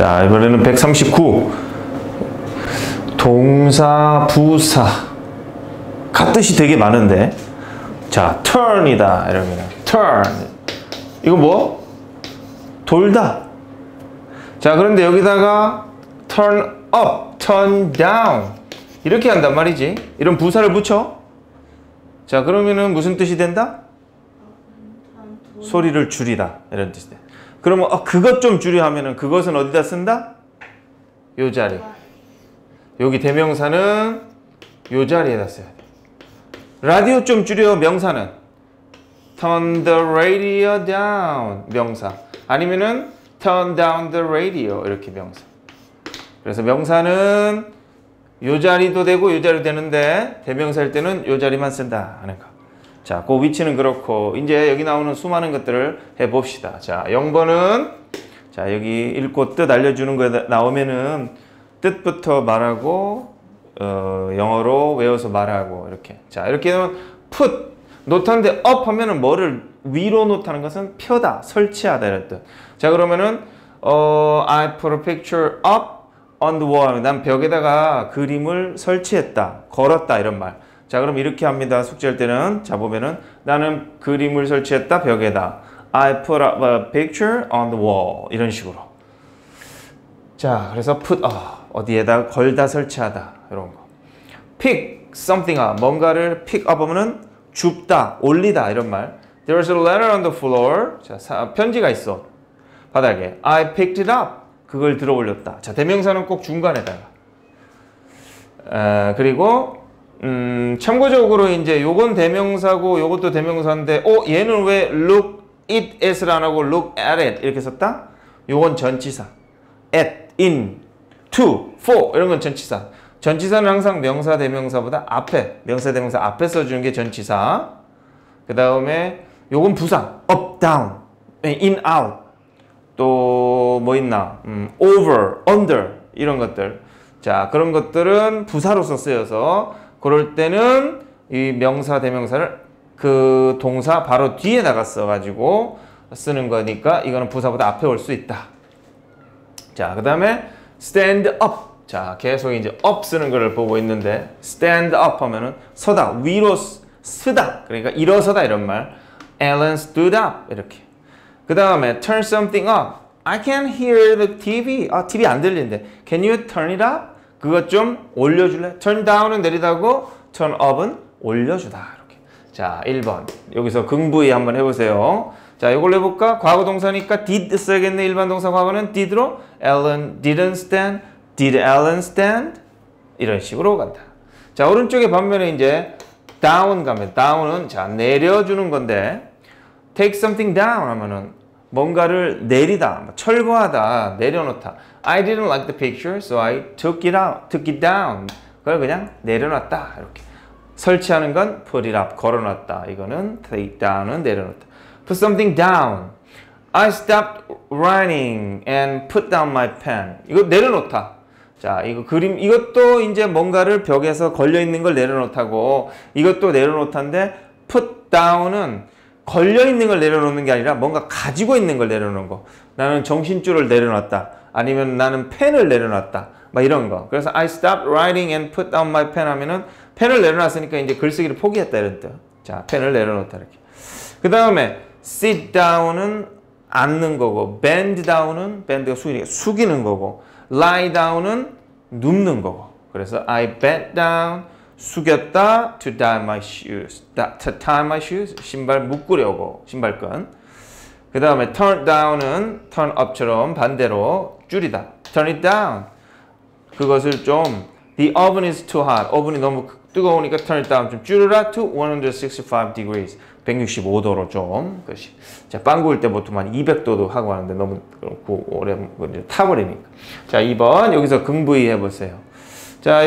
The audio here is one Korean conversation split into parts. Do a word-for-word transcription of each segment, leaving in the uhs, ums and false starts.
자, 이번에는 백삼십구. 동사, 부사. 같듯이 되게 많은데. 자, turn이다. 이러면 turn. 이거 뭐? 돌다. 자, 그런데 여기다가 turn up, turn down. 이렇게 한단 말이지. 이런 부사를 붙여. 자, 그러면은 무슨 뜻이 된다? 소리를 줄이다. 이런 뜻이 돼. 그러면 어, 그것 좀 줄여 하면은 그것은 어디다 쓴다? 요 자리. 여기 대명사는 요 자리에다 써야 돼. 라디오 좀 줄여 명사는 turn the radio down 명사. 아니면은 turn down the radio 이렇게 명사. 그래서 명사는 요 자리도 되고 요 자리도 되는데 대명사일 때는 요 자리만 쓴다 하는 거. 자, 그 위치는 그렇고 이제 여기 나오는 수많은 것들을 해봅시다. 자, 영 번은 자 여기 읽고 뜻 알려주는 거 나오면은 뜻부터 말하고 어, 영어로 외워서 말하고 이렇게. 자, 이렇게 하면 put 놓다는데 up 하면은 뭐를 위로 놓다는 것은 펴다, 설치하다 이런 뜻. 자, 그러면은 어, I put a picture up on the wall. 난 벽에다가 그림을 설치했다, 걸었다 이런 말. 자, 그럼 이렇게 합니다. 숙제할 때는 자 보면은 나는 그림을 설치했다 벽에다. I put up a picture on the wall. 이런 식으로. 자, 그래서 put 어, 어디에다 걸다 설치하다 이런 거. pick something up. 뭔가를 pick up 하면은 줍다, 올리다 이런 말. There's a letter on the floor. 자, 사, 편지가 있어. 바닥에. I picked it up. 그걸 들어 올렸다. 자, 대명사는 꼭 중간에다가. 에, 그리고 음, 참고적으로 이제 요건 대명사고 요것도 대명사인데 어 얘는 왜 look it at을 안 하고 look at it 이렇게 썼다? 요건 전치사. at, in, to, for 이런 건 전치사. 전치사는 항상 명사 대명사보다 앞에 명사 대명사 앞에 써주는 게 전치사. 그 다음에 요건 부사. up, down, in, out. 또 뭐 있나? 음, over, under 이런 것들. 자, 그런 것들은 부사로서 쓰여서 그럴 때는 이 명사 대명사를 그 동사 바로 뒤에다가 써가지고 쓰는 거니까 이거는 부사보다 앞에 올 수 있다. 자, 그 다음에 stand up. 자, 계속 이제 up 쓰는 거를 보고 있는데 stand up 하면은 서다, 위로 쓰다. 그러니까 일어서다 이런 말. Ellen stood up 이렇게. 그 다음에 turn something up. I can't hear the 티비. 아, 티비 안 들리는데. Can you turn it up? 그것 좀 올려줄래? turn down은 내리다고 turn up은 올려주다. 이렇게. 자, 일 번. 여기서 긍부의 한번 해보세요. 자, 이걸 해볼까? 과거 동사니까 did 써야겠네. 일반 동사 과거는 did로 Ellen didn't stand. Did Ellen stand? 이런 식으로 간다. 자, 오른쪽에 반면에 이제 down 가면 down은 자 내려주는 건데 take something down 하면은 뭔가를 내리다, 철거하다, 내려놓다. I didn't like the picture, so I took it out, took it down. 그걸 그냥 내려놨다. 이렇게. 설치하는 건 put it up, 걸어놨다. 이거는 take down은 내려놓다. Put something down. I stopped writing and put down my pen. 이거 내려놓다. 자, 이거 그림, 이것도 이제 뭔가를 벽에서 걸려있는 걸 내려놓다고, 이것도 내려놓다인데 put down은 걸려있는 걸 내려놓는 게 아니라 뭔가 가지고 있는 걸 내려놓는 거. 나는 정신줄을 내려놨다. 아니면 나는 펜을 내려놨다. 막 이런 거. 그래서 I stopped writing and put down my pen 하면은 펜을 내려놨으니까 이제 글쓰기를 포기했다 이런 뜻. 자, 펜을 내려놓다 이렇게. 그 다음에 sit down은 앉는 거고, bend down은 bend가 숙이니까 숙이는 거고, lie down은 눕는 거고. 그래서 I bent down 숙였다 to tie my shoes. to tie my shoes 신발 묶으려고 신발끈. 그 다음에 turn down은 turn up처럼 반대로 줄이다. turn it down. 그것을 좀 the oven is too hot. 오븐이 너무 뜨거우니까 turn it down 좀 줄여라 to one sixty-five degrees. 백육십오 도로 좀. 그것이. 자, 빵 구울 때 보통 한 이백 도도 하고 하는데 너무 오래 타버리니까. 자, 이 번 여기서 긍부의 해보세요. 자,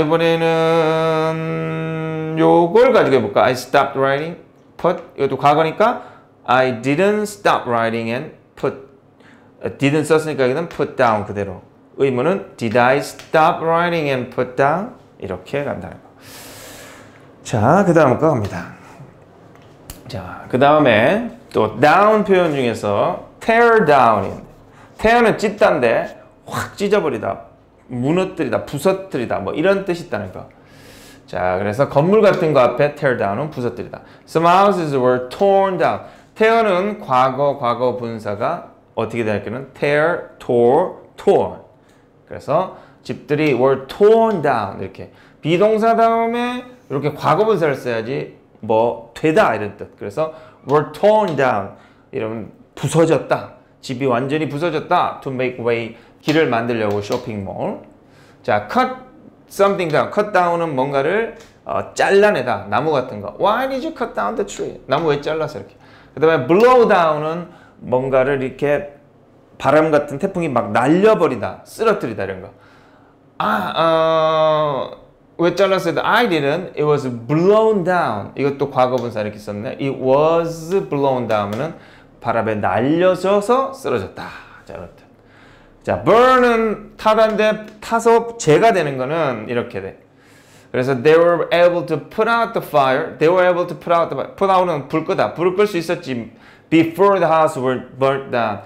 이번에는 요걸 가지고 해볼까? I stopped writing, put. 이것도 과거니까 I didn't stop writing and put. didn't 썼으니까 여기는 put down 그대로. 의문은 did I stop writing and put down? 이렇게 간다는 거. 자, 그 다음 거 갑니다. 자, 그 다음에 또 down 표현 중에서 tear down. tear는 찢다인데 확 찢어버리다, 무너뜨리다, 부서뜨리다 뭐 이런 뜻이 있다는 거. 자, 그래서 건물 같은 거 앞에 tear down은 부서뜨리다. Some houses were torn down. tear는 과거, 과거 분사가 어떻게 될까는 tear, tore, torn. 그래서 집들이 were torn down 이렇게 비동사 다음에 이렇게 과거 분사를 써야지 뭐 되다 이런 뜻. 그래서 were torn down 이러면 부서졌다. 집이 완전히 부서졌다. To make way 길을 만들려고 쇼핑몰. 자, cut something down. cut down은 뭔가를 어, 잘라내다. 나무 같은 거. Why did you cut down the tree? 나무 왜 잘랐어 이렇게. 그 다음에 blow down은 뭔가를 이렇게 바람 같은 태풍이 막 날려버리다. 쓰러뜨리다 이런 거. 아, 어, 왜 잘랐어요? I didn't. It was blown down. 이것도 과거분사 이렇게 썼네. It was blown down은 바람에 날려져서 쓰러졌다. 자, 이렇다. 자, burn은 타다인데 타서 재가 되는 거는 이렇게 돼. 그래서 they were able to put out the fire. They were able to put out the fire. put out은 불 끄다. 불을 끌 수 있었지. Before the house were burnt down.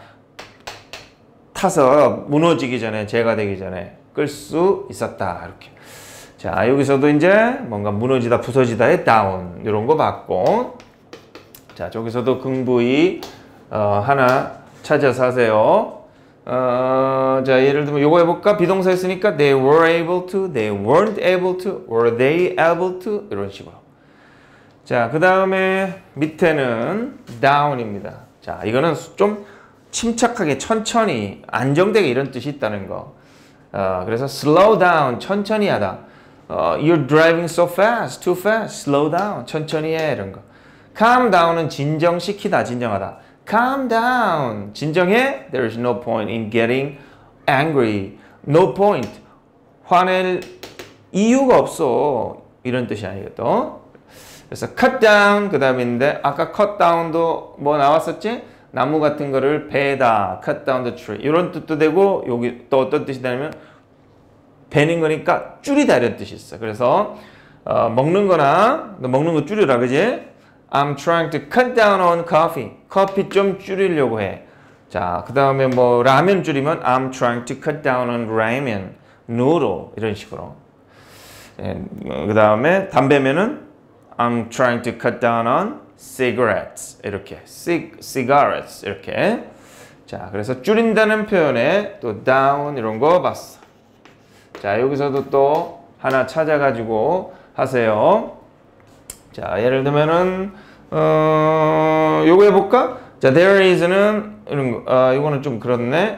타서 무너지기 전에, 재가 되기 전에 끌 수 있었다. 이렇게. 자, 여기서도 이제 뭔가 무너지다, 부서지다의 down 이런 거 봤고, 자, 저기서도 긍부의 어, 하나 찾아서 하세요. 어, 자, 예를 들면 요거 해볼까? 비동사 했으니까 they were able to, they weren't able to, were they able to 이런 식으로. 자, 그 다음에 밑에는 down입니다. 자, 이거는 좀 침착하게 천천히 안정되게 이런 뜻이 있다는 거. 어, 그래서 slow down 천천히 하다. 어, you're driving so fast, too fast, slow down 천천히 해 이런 거. calm down은 진정시키다, 진정하다. calm down 진정해. There is no point in getting angry. No point 화낼 이유가 없어 이런 뜻이 아니거든. 그래서 cut down 그 다음인데 아까 cut down도 뭐 나왔었지? 나무 같은 거를 베다, cut down the tree 이런 뜻도 되고 여기 또 어떤 뜻이 되냐면 베는 거니까 줄이다 이런 뜻이 있어. 그래서 어, 먹는 거나 너 먹는 거 줄여라 그지? I'm trying to cut down on coffee. 커피 좀 줄이려고 해. 자, 그 다음에 뭐 라면 줄이면 I'm trying to cut down on ramen, noodle 이런 식으로. 예, 그 다음에 담배면은 I'm trying to cut down on cigarettes 이렇게 Cig, cigarettes 이렇게. 자, 그래서 줄인다는 표현에 또 down 이런 거 봤어. 자, 여기서도 또 하나 찾아가지고 하세요. 자, 예를 들면은 어, 요거 해볼까? 자, there is는 이런 거, 어, 이거는 좀 그렇네.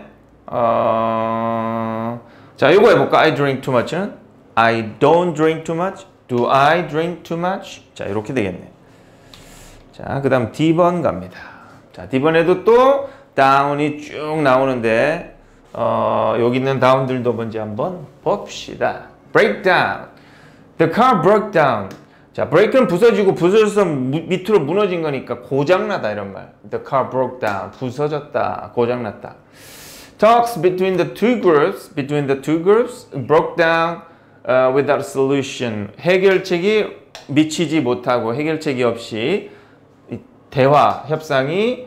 어, 자, 요거 해볼까? I drink too much는 I don't drink too much. Do I drink too much? 자, 이렇게 되겠네. 자, 그 다음 D번 갑니다. 자, D번에도 또 down이 쭉 나오는데 어, 여기 있는 down들도 뭔지 한번 봅시다. break down. The car broke down. 자, break는 부서지고 부서져서 무, 밑으로 무너진 거니까 고장나다 이런 말. The car broke down. 부서졌다. 고장났다. Talks between the two groups, between the two groups broke down uh, without solution. 해결책이 미치지 못하고 해결책이 없이 대화, 협상이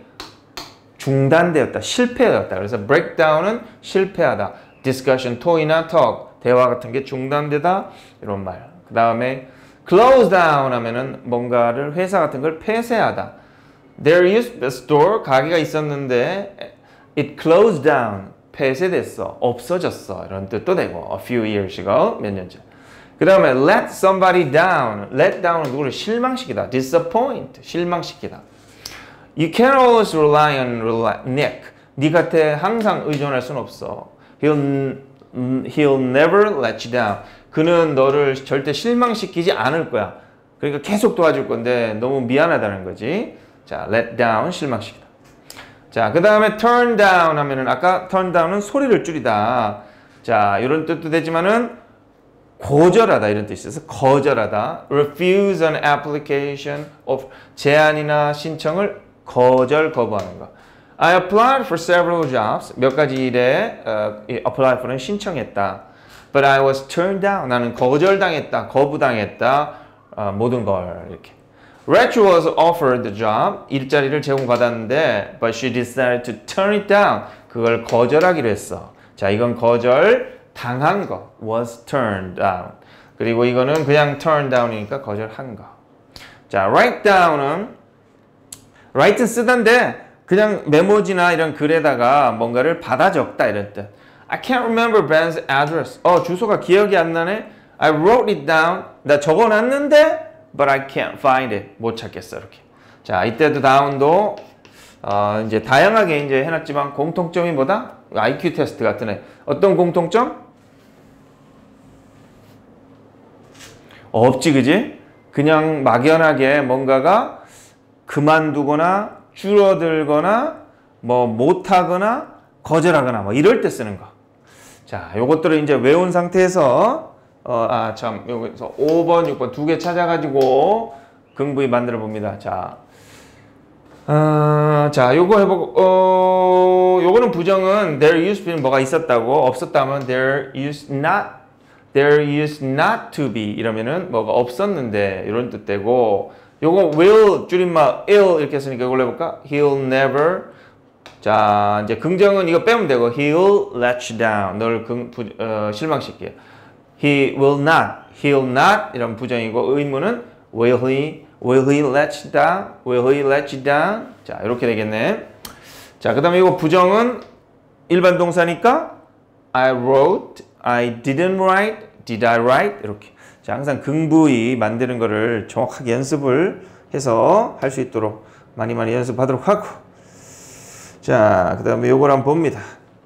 중단되었다. 실패되었다. 그래서 breakdown은 실패하다. discussion, 토의나 talk, 대화 같은 게 중단되다. 이런 말. 그 다음에 close down 하면은 뭔가를 회사 같은 걸 폐쇄하다. There used a store, 가게가 있었는데 it closed down, 폐쇄됐어, 없어졌어 이런 뜻도 되고 a few years ago, 몇 년 전. 그 다음에 let somebody down, let down은 누구를 실망시키다, disappoint, 실망시키다. You can't always rely on Nick. 네 곁에 항상 의존할 수는 없어. He'll, he'll never let you down. 그는 너를 절대 실망시키지 않을 거야. 그러니까 계속 도와줄 건데 너무 미안하다는 거지. 자, let down, 실망시키다. 자, 그 다음에 turn down 하면은 아까 turn down은 소리를 줄이다. 자, 이런 뜻도 되지만은 고절하다 이런 뜻이 있어서 거절하다. refuse an application of 제안이나 신청을 거절 거부하는 거. I applied for several jobs. 몇 가지 일에 uh, apply for는 신청했다. But I was turned down. 나는 거절당했다, 거부당했다. 어, 모든 걸 이렇게. Rachel was offered the job. 일자리를 제공받았는데, but she decided to turn it down. 그걸 거절하기로 했어. 자, 이건 거절 당한 거. was turned down. 그리고 이거는 그냥 turn down이니까 거절한 거. 자, write down은 write는 쓰던데 그냥 메모지나 이런 글에다가 뭔가를 받아 적다 이런 뜻. I can't remember Ben's address. 어, 주소가 기억이 안 나네. I wrote it down. 나 적어놨는데 but I can't find it. 못 찾겠어 이렇게. 자, 이때도 down도 어, 이제 다양하게 이제 해놨지만 공통점이 뭐다? 아이큐 테스트 같은 애. 어떤 공통점? 없지, 그지? 그냥 막연하게 뭔가가 그만두거나 줄어들거나 뭐 못하거나 거절하거나 뭐 이럴 때 쓰는 거. 자, 요것들을 이제 외운 상태에서 어, 아, 참, 여기서 오 번, 육 번 두 개 찾아가지고 긍부의 만들어 봅니다. 자, 어, 자, 요거 해보고, 어, 요거는 부정은 there used to be는 뭐가 있었다고, 없었다면 there used not, there used not to be 이러면은 뭐가 없었는데 이런 뜻되고, 요거 will 줄임말 ill 이렇게 했으니까 이걸로 해볼까? He'll never. 자, 이제 긍정은 이거 빼면 되고 he'll let you down. 널 금, 부, 어, 실망시켜. He will not, he'll not 이런 부정이고 의문은 will he, will he let you down, will he let you down. 자, 이렇게 되겠네. 자, 그 다음에 이거 부정은 일반 동사니까 I wrote, I didn't write, did I write 이렇게. 자, 항상 긍부의 만드는 거를 정확하게 연습을 해서 할 수 있도록 많이 많이 연습하도록 하고. 자, 그 다음에 요걸 한번 봅니다.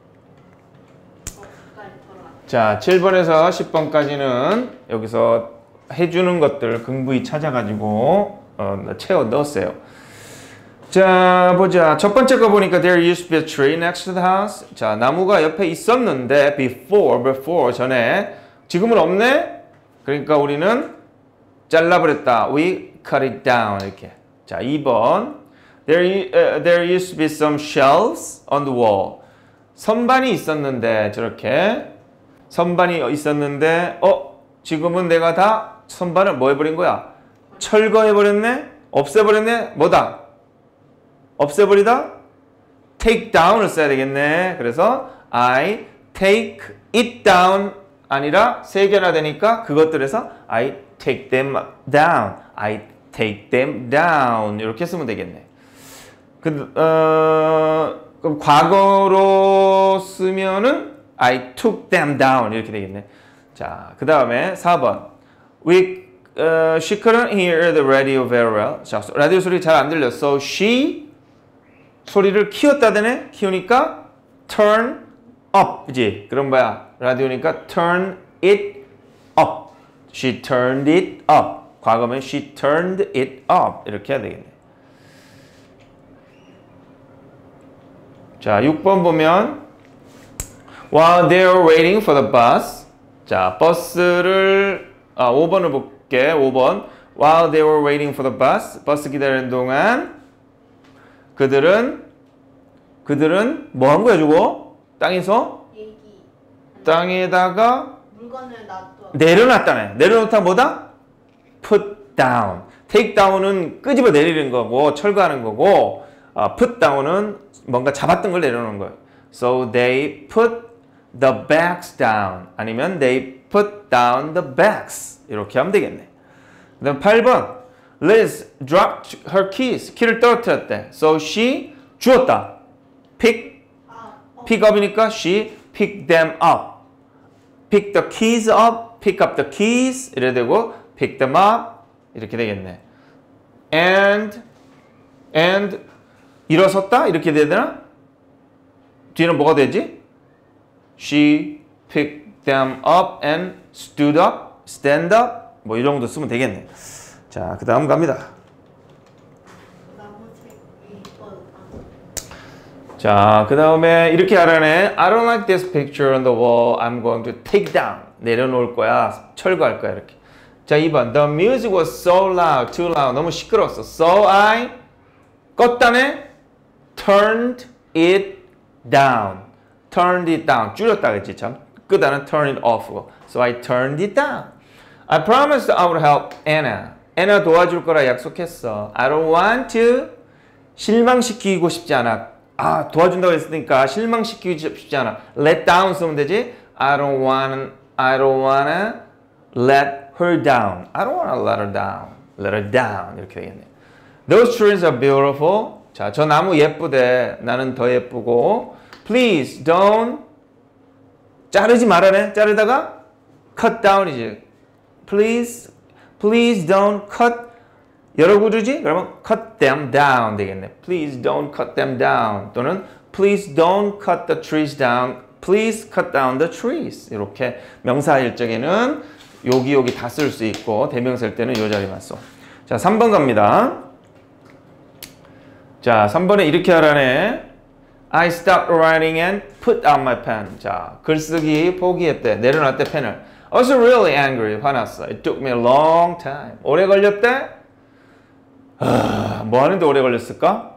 자, 칠 번에서 십 번까지는 여기서 해주는 것들 긍부의 찾아가지고 어, 채워 넣었어요. 자, 보자. 첫 번째 거 보니까 there used to be a tree next to the house. 자, 나무가 옆에 있었는데 before, before 전에 지금은 없네? 그러니까 우리는 잘라버렸다. We cut it down 이렇게. 자, 이 번 there, uh, there used to be some shelves on the wall. 선반이 있었는데 저렇게 선반이 있었는데 어? 지금은 내가 다 선반을 뭐 해버린 거야? 철거해버렸네? 없애버렸네? 뭐다? 없애버리다? take down을 써야 되겠네. 그래서 I take it down 아니라 세 개나 되니까 그것들에서 I take them down. I take them down. 이렇게 쓰면 되겠네. 그, 어, 그럼 과거로 쓰면은 I took them down. 이렇게 되겠네. 자, 그 다음에 사 번. We, uh, she couldn't hear the radio very well. 자, 라디오 소리 잘 안 들렸어. So she 소리를 키웠다 되네. 키우니까 turn up. 그지? 그럼 뭐야? 라디오니까 turn it up. She turned it up. 과거면 she turned it up. 이렇게 해야 되겠네. 자, 육 번 보면 while they were waiting for the bus. 자, 버스를 아, 오 번을 볼게. 오 번. While they were waiting for the bus. 버스 기다리는 동안 그들은 그들은 뭐 한 거야, 저거? 땅에서 얘기. 땅에다가 물건을 놔둬. 내려놨다네. 내려놓다 뭐다? Put down. Take down은 끄집어 내리는 거고 철거하는 거고 어, put down은 뭔가 잡았던 걸 내려놓는 거예요. So they put the bags down. 아니면 they put down the bags. 이렇게 하면 되겠네. 그 다음 팔 번. Liz dropped her keys. 키를 떨어뜨렸대. So she 주었다. pick, pick up이니까 she picked them up. pick the keys up, pick up the keys 이래 되고 pick them up 이렇게 되겠네. and, and 일어섰다 이렇게 돼야 되나? 뒤에는 뭐가 되지? she picked them up and stood up, stand up 뭐 이 정도 쓰면 되겠네. 자, 그 다음 갑니다. 자, 그 다음에 이렇게 하라네. I don't like this picture on the wall. I'm going to take down. 내려놓을 거야. 철거할 거야. 이렇게. 자, 이 번. The music was so loud, too loud. 너무 시끄러웠어. So I 껐다네. Turned it down. Turned it down. 줄였다 그랬지 참. 끄다는 turn it off. So I turned it down. I promised I would help Anna. Anna 도와줄 거라 약속했어. I don't want to 실망시키고 싶지 않아. 아 도와준다고 했으니까 실망시키기 쉽지 않아. let down 쓰면 되지. I don't wanna, I don't wanna let her down. I don't wanna let her down. Let her down 이렇게 되겠네. Those trees are beautiful. 자, 저 나무 예쁘대. 나는 더 예쁘고. Please don't 자르지 말아네. 자르다가 cut down이지. Please, please don't cut 여러 구조지? 그러면 cut them down 되겠네. Please don't cut them down 또는 Please don't cut the trees down. Please cut down the trees. 이렇게 명사일 적에는 여기 여기 다 쓸 수 있고 대명사일 때는 이 자리만 써. 자, 삼 번 갑니다. 자, 삼 번에 이렇게 하라네. I stopped writing and put down my pen. 자, 글쓰기 포기했대. 내려놨대 펜을. I was really angry. 화났어. It took me a long time. 오래 걸렸대? 아, 뭐 하는데 오래 걸렸을까?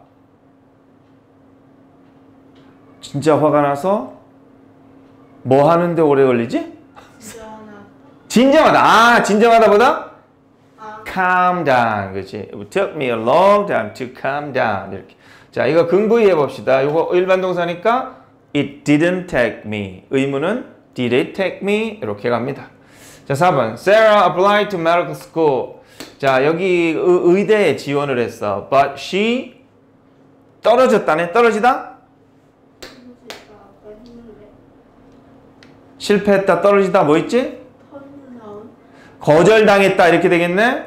진짜 화가 나서 뭐 하는데 오래 걸리지? 진정하다. 아, 진정하다보다? 아. calm down. 그렇지. It took me a long time to calm down. 이렇게. 자, 이거 긍부의 해봅시다. 이거 일반 동사니까 it didn't take me. 의문은 did it take me? 이렇게 갑니다. 자, 사 번. Sarah applied to medical school. 자, 여기 의, 의대에 지원을 했어. But she 떨어졌다네. 떨어지다? 실패했다. 떨어지다. 뭐 있지? 거절당했다. 이렇게 되겠네.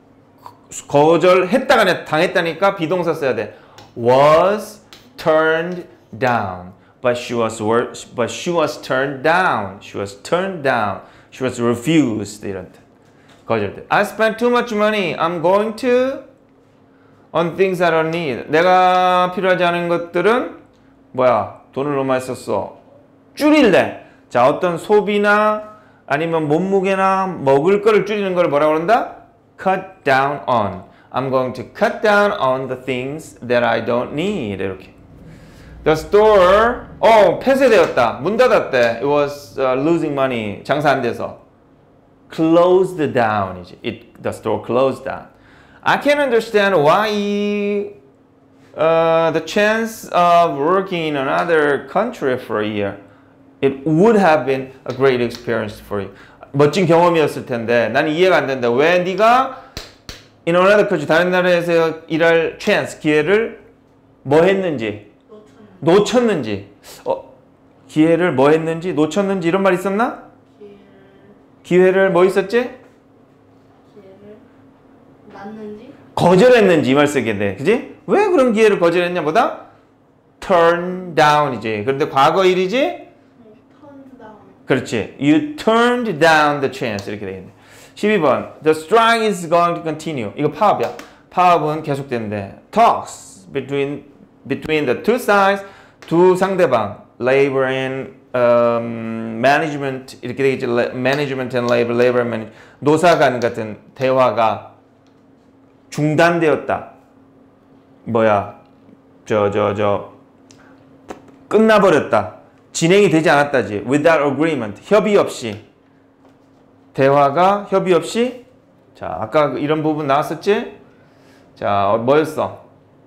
거절했다가 당했다니까 비동사 써야 돼. Was turned down. But she was but she was turned down. She was turned down. She was refused. 이런 뜻. 거절돼. I spent too much money. I'm going to on things I don't need. 내가 필요하지 않은 것들은 뭐야? 돈을 너무 많이 썼어. 줄일래. 자, 어떤 소비나 아니면 몸무게나 먹을 거를 줄이는 걸 뭐라고 그런다? Cut down on. I'm going to cut down on the things that I don't need. 이렇게. The store, 어, 폐쇄되었다. 문 닫았대. It was uh, losing money. 장사 안 돼서. Closed down. 이제. It, the store closed down. I can't understand why uh, the chance of working in another country for a year. It would have been a great experience for you. 멋진 경험이었을 텐데 나는 이해가 안 된다. 왜 네가 in another country 다른 나라에서 일할 chance 기회를 뭐 했는지 놓쳤는지 어, 기회를 뭐 했는지 놓쳤는지 이런 말 있었나? 기회를, 기회를 뭐 있었지? 기회를 낳는지 거절했는지 이 말 쓰겠네. 그지? 왜 그런 기회를 거절했냐 보다 turn down이지. 그런데 과거 일이지? 그렇지. You turned down the chance. 이렇게 되겠네. 십이 번. The strike is going to continue. 이거 파업이야. 파업은 계속된대. Talks between between the two sides. 두 상대방. Labor and um, management. 이렇게 되겠지. Management and labor. Labor and management. 노사간 같은 대화가 중단되었다. 뭐야? 저 저 저 끝나버렸다. 진행이 되지 않았다지. Without agreement. 협의 없이. 대화가 협의 없이. 자, 아까 이런 부분 나왔었지? 자, 뭐였어?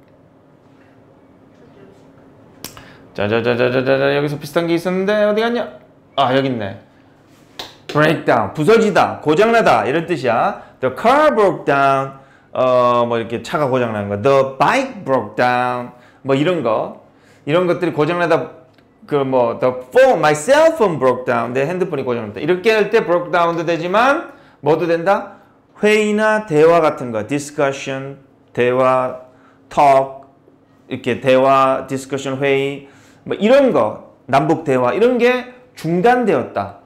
자자자자자자 여기서 비슷한 게 있었는데 어디 갔냐? 아, 여기 있네. breakdown. 부서지다. 고장나다. 이런 뜻이야. The car broke down. 어, 뭐 이렇게 차가 고장난 거. The bike broke down. 뭐 이런 거. 이런 것들이 고장나다. 그 뭐 the phone, my cell phone broke down. 내 핸드폰이 고장났다. 이렇게 할 때 broke down도 되지만 뭐도 된다? 회의나 대화 같은 거, discussion, 대화, talk, 이렇게 대화, discussion, 회의, 뭐 이런 거, 남북 대화 이런 게 중단되었다.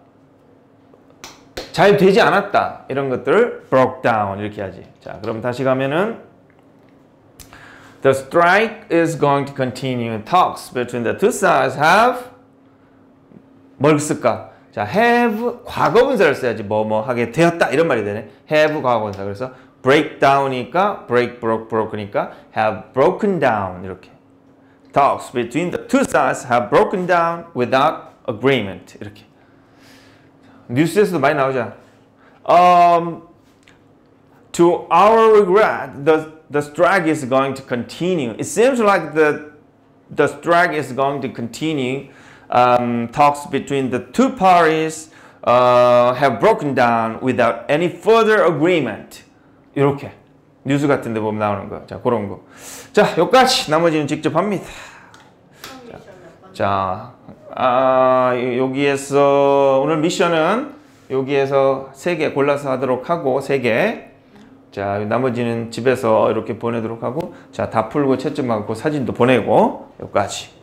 잘 되지 않았다. 이런 것들을 broke down 이렇게 하지. 자, 그럼 다시 가면은. The strike is going to continue. Talks between the two sides have 뭘 쓸까? 자, have 과거분사를 써야지. 뭐 뭐 하게 되었다 이런 말이 되네. have 과거분사. 그래서 break down이니까 break, broke, broke니까 have broken down 이렇게. Talks between the two sides have broken down without agreement 이렇게. 뉴스에서도 많이 나오잖아. Um, to our regret, the The strike is going to continue. It seems like the the strike is going to continue. Um, talks between the two parties uh, have broken down without any further agreement. 이렇게 뉴스 같은 데 보면 나오는 거. 자, 그런 거. 자, 여기까지. 나머지는 직접 합니다. 자, 아, 여기에서 오늘 미션은 여기에서 세 개 골라서 하도록 하고 세 개. 자, 나머지는 집에서 이렇게 보내도록 하고 자, 다 풀고 채점하고 사진도 보내고 여기까지.